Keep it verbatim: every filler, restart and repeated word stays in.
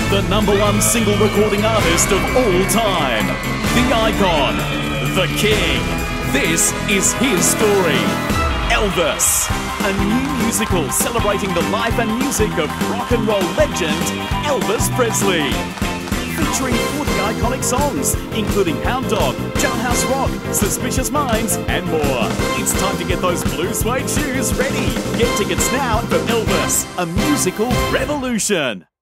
the number one single recording artist of all time, the icon, the king. This is his story. Elvis, a new musical celebrating the life and music of rock and roll legend Elvis Presley. Featuring forty iconic songs, including Hound, Jailhouse Rock, Suspicious Minds, and more. It's time to get those blue suede shoes ready. Get tickets now for Elvis, a musical revolution.